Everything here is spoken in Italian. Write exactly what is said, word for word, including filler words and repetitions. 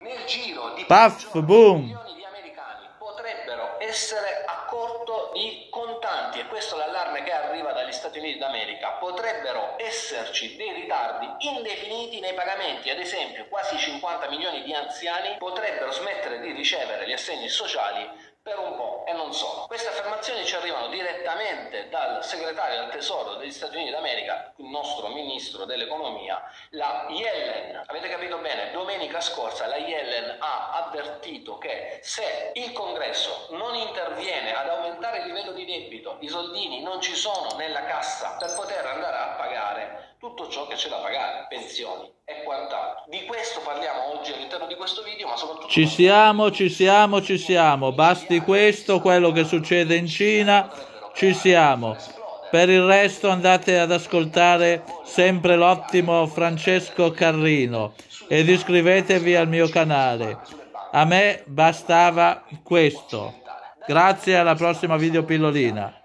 nel giro di Puff, giorni, boom. milioni di americani potrebbero essere a corto di contanti, e questo è l'allarme che arriva dagli Stati Uniti d'America. Potrebbero esserci dei ritardi indefiniti nei pagamenti, ad esempio quasi cinquanta milioni di anziani potrebbero smettere di ricevere gli assegni sociali per un po' e non solo. Queste affermazioni ci arrivano direttamente dal segretario del Tesoro degli Stati Uniti d'America, il nostro ministro dell'economia, la Yellen. Avete capito bene, domenica scorsa la Yellen ha avvertito che se il Congresso non interviene ad aumentare il livello di debito, i soldini non ci sono nella cassa per poter andare a pagare tutto ciò che c'è da pagare, pensioni e quant'altro. Di questo parliamo oggi all'interno di questo video, ma soprattutto... Ci siamo, ci siamo, ci siamo. Basti questo, quello che succede in Cina, ci siamo. Per il resto andate ad ascoltare sempre l'ottimo Francesco Carrino ed iscrivetevi al mio canale. A me bastava questo. Grazie, alla prossima video pillolina.